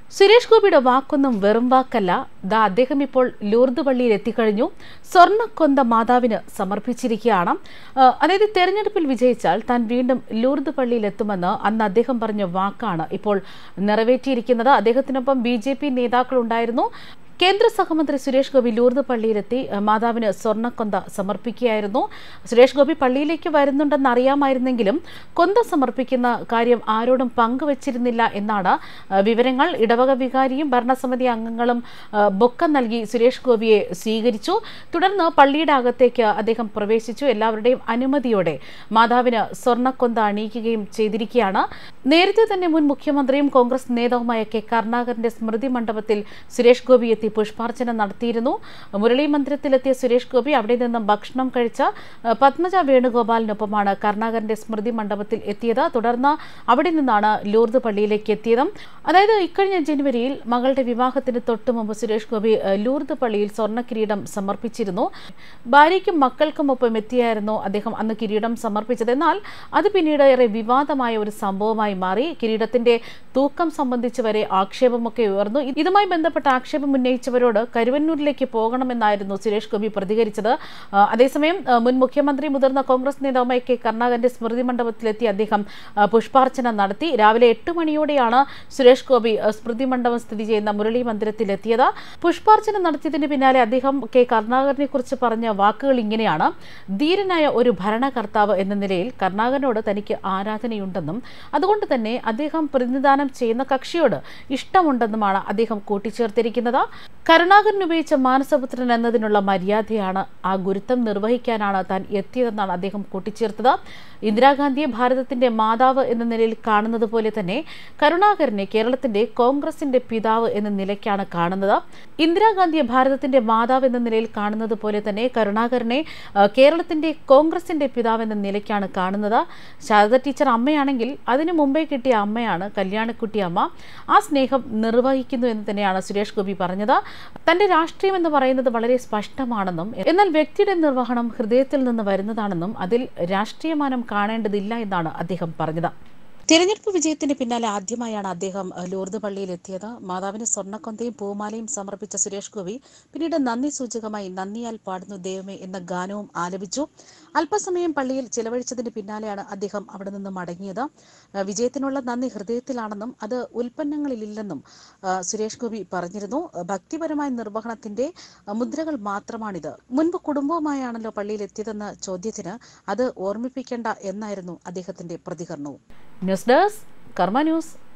സുരേഷ് ഗോപിയുടെ വാക്കൊന്നും വെറും വാക്കല്ല. അദ്ദേഹം ഇപ്പോൾ ലൂർദ് പള്ളിയിൽ എത്തിക്കഴിഞ്ഞു. സ്വർണ്ണക്കൊന്ത മാതാവിന് സമർപ്പിച്ചിരിക്കുകയാണ്. അതായത് തെരഞ്ഞെടുപ്പിൽ വിജയിച്ചാൽ താൻ വീണ്ടും ലൂർദ് പള്ളിയിൽ എത്തുമെന്ന് അന്ന് അദ്ദേഹം പറഞ്ഞ വാക്കാണ് ഇപ്പോൾ നിറവേറ്റിയിരിക്കുന്നത്. അദ്ദേഹത്തിനൊപ്പം BJP നേതാക്കളുണ്ടായിരുന്നു. കേന്ദ്ര സഹമന്ത്രി സുരേഷ് ഗോപി ലൂർദ് പള്ളിയിലെത്തി മാതാവിന് സ്വർണ്ണക്കൊന്ത സമർപ്പിക്കുകയായിരുന്നു. സുരേഷ് ഗോപി പള്ളിയിലേക്ക് വരുന്നുണ്ടെന്ന് അറിയാമായിരുന്നെങ്കിലും കൊന്ത സമർപ്പിക്കുന്ന കാര്യം ആരോടും പങ്കുവച്ചിരുന്നില്ല എന്നാണ് വിവരങ്ങൾ. ഇടവക വികാരിയും ഭരണസമിതി അംഗങ്ങളും ബൊക്ക നൽകി സുരേഷ് ഗോപിയെ സ്വീകരിച്ചു. തുടർന്ന് പള്ളിയുടെ അകത്തേക്ക് അദ്ദേഹം പ്രവേശിച്ചു. എല്ലാവരുടെയും അനുമതിയോടെ മാതാവിന് സ്വർണ്ണക്കൊന്ത അണിയിക്കുകയും ചെയ്തിരിക്കുകയാണ്. നേരത്തെ തന്നെ മുൻ മുഖ്യമന്ത്രിയും കോൺഗ്രസ് നേതാവുമായ കെ കരുണാകരന്റെ സ്മൃതി മണ്ഡപത്തിൽ സുരേഷ് ഗോപി എത്തി പുഷ്പാർച്ചന നടത്തിയിരുന്നു. മുരളി മന്ദിരത്തിലെത്തിയ സുരേഷ് ഗോപി അവിടെ നിന്നും ഭക്ഷണം കഴിച്ച പത്മജ വേണുഗോപാലിനൊപ്പമാണ് കരുണാകരന്റെ സ്മൃതി മണ്ഡപത്തിൽ എത്തിയത്. തുടർന്ന് അവിടെ നിന്നാണ് ലൂർദ് പള്ളിയിലേക്ക് എത്തിയത്. അതായത് ഇക്കഴിഞ്ഞ ജനുവരിയിൽ മകളുടെ വിവാഹത്തിന് തൊട്ടു മുമ്പ് സുരേഷ് ഗോപി ലൂർദ് പള്ളിയിൽ സ്വർണ്ണ കിരീടം സമർപ്പിച്ചിരുന്നു. ഭാര്യയ്ക്കും മക്കൾക്കുമൊപ്പം എത്തിയായിരുന്നു അദ്ദേഹം അന്ന് കിരീടം സമർപ്പിച്ചത്. എന്നാൽ അത് പിന്നീട് ഏറെ വിവാദമായ ഒരു സംഭവമായി മാറി. കിരീടത്തിന്റെ തൂക്കം സംബന്ധിച്ച് വരെ ആക്ഷേപമൊക്കെ ഉയർന്നു. ഇതുമായി ബന്ധപ്പെട്ട ആക്ഷേപം ഉന്നയിച്ചവരോട് കരുവന്നൂരിലേക്ക് പോകണമെന്നായിരുന്നു സുരേഷ് ഗോപി പ്രതികരിച്ചത്. അതേസമയം മുൻ മുഖ്യമന്ത്രി മുതിർന്ന കോൺഗ്രസ് നേതാവുമായ കെ കരുണാകരന്റെ സ്മൃതി മണ്ഡപത്തിലെത്തി അദ്ദേഹം പുഷ്പാർച്ചന നടത്തി. രാവിലെ 8 മണിയോടെയാണ് സുരേഷ് ഗോപി സ്മൃതി മണ്ഡപം സ്ഥിതി ചെയ്യുന്ന മുരളി മന്ദിരത്തിലെത്തിയത്. പുഷ്പാർച്ചന നടത്തിയതിന് പിന്നാലെ അദ്ദേഹം കെ കരുണാകരനെ കുറിച്ച് പറഞ്ഞ വാക്കുകൾ ഇങ്ങനെയാണ്: ധീരനായ ഒരു ഭരണകർത്താവ് എന്ന നിലയിൽ കരുണാകരനോട് തനിക്ക് ആരാധനയുണ്ടെന്നും അതുകൊണ്ട് തന്നെ അദ്ദേഹം പ്രതിനിധാനം ചെയ്യുന്ന കക്ഷിയോട് ഇഷ്ടമുണ്ടെന്നുമാണ് അദ്ദേഹം കൂട്ടിച്ചേർത്തിരിക്കുന്നത്. കരുണാകരൻ ഉപയോഗിച്ച മാനസപുത്രൻ എന്നതിനുള്ള മര്യാദയാണ്, ആ ഗുരുത്വം നിർവഹിക്കാനാണ് താൻ എത്തിയതെന്നാണ് അദ്ദേഹം കൂട്ടിച്ചേർത്തത്. ഇന്ദിരാഗാന്ധിയെ ഭാരതത്തിന്റെ മാതാവ് എന്ന നിലയിൽ കാണുന്നത് പോലെ തന്നെ കരുണാകരനെ കേരളത്തിന്റെ കോൺഗ്രസിന്റെ പിതാവ് എന്ന നിലയ്ക്കാണ് കാണുന്നത്. ഇന്ദിരാഗാന്ധിയെ ഭാരതത്തിന്റെ മാതാവ് എന്ന നിലയിൽ കാണുന്നത് പോലെ തന്നെ കരുണാകരനെ കേരളത്തിന്റെ കോൺഗ്രസിന്റെ പിതാവ് എന്ന നിലയ്ക്കാണ് കാണുന്നത്. ശാരദ ടീച്ചർ അമ്മയാണെങ്കിൽ അതിനു മുമ്പേ കിട്ടിയ അമ്മയാണ് കല്യാണിക്കുട്ടി അമ്മ. ആ സ്നേഹം നിർവഹിക്കുന്നു എന്ന് തന്നെയാണ് സുരേഷ് ഗോപി പറഞ്ഞത്. തന്റെ രാഷ്ട്രീയം എന്ന് പറയുന്നത് വളരെ സ്പഷ്ടമാണെന്നും എന്നാൽ വ്യക്തിയുടെ നിർവഹണം ഹൃദയത്തിൽ നിന്ന് വരുന്നതാണെന്നും അതിൽ രാഷ്ട്രീയമാനം കാണേണ്ടതില്ല എന്നാണ് അദ്ദേഹം പറഞ്ഞത്. തെരഞ്ഞെടുപ്പ് വിജയത്തിന് പിന്നാലെ ആദ്യമായാണ് അദ്ദേഹം ലൂർദ് പള്ളിയിൽ എത്തിയത്. മാതാവിന് സ്വർണ്ണക്കൊന്തയും പൂമാലയും സമർപ്പിച്ച സുരേഷ് ഗോപി പിന്നീട് നന്ദി സൂചകമായി നന്ദിയാൽ പാടുന്നു ദൈവമേ എന്ന ഗാനവും ആലപിച്ചു. അല്പസമയം പള്ളിയിൽ ചിലവഴിച്ചതിന് പിന്നാലെയാണ് അദ്ദേഹം അവിടെ നിന്ന് മടങ്ങിയത്. വിജയത്തിനുള്ള നന്ദി ഹൃദയത്തിലാണെന്നും അത് ഉൽപ്പന്നങ്ങളിലില്ലെന്നും സുരേഷ് ഗോപി പറഞ്ഞിരുന്നു. ഭക്തിപരമായ നിർവഹണത്തിന്റെ മുദ്രകൾ മാത്രമാണിത്. മുൻപ് കുടുംബവുമായാണല്ലോ പള്ളിയിൽ എത്തിയതെന്ന ചോദ്യത്തിന് അത് ഓർമ്മിപ്പിക്കേണ്ട എന്നായിരുന്നു അദ്ദേഹത്തിന്റെ പ്രതികരണവും. News desk Karma news.